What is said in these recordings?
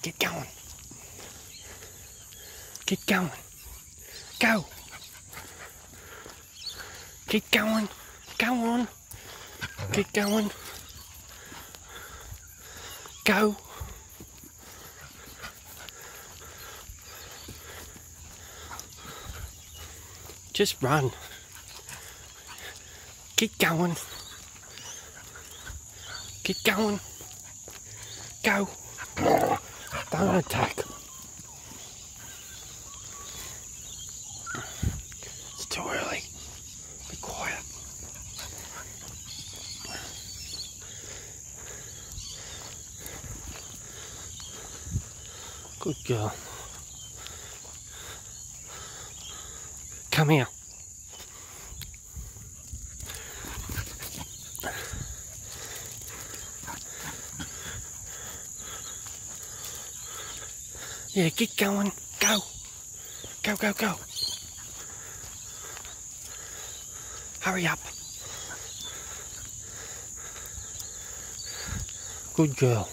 Get going. Get going. Go. Keep going. Go on. Keep going. Go. Just run. Keep going. Keep going. Go. Don't attack. It's too early. Be quiet. Good girl. Come here. Yeah, get going. Go. Go, go, go. Hurry up. Good girl.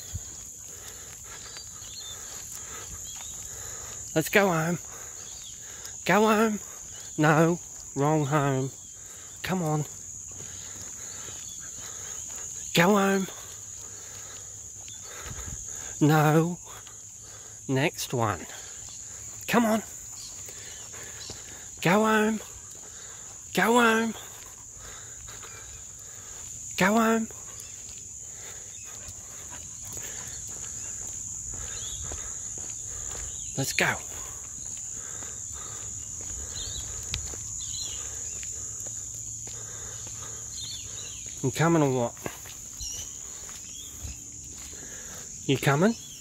Let's go home. Go home. No, wrong home. Come on. Go home. No. Next one. Come on. Go home. Go home. Go home. Let's go. You coming or what? You coming?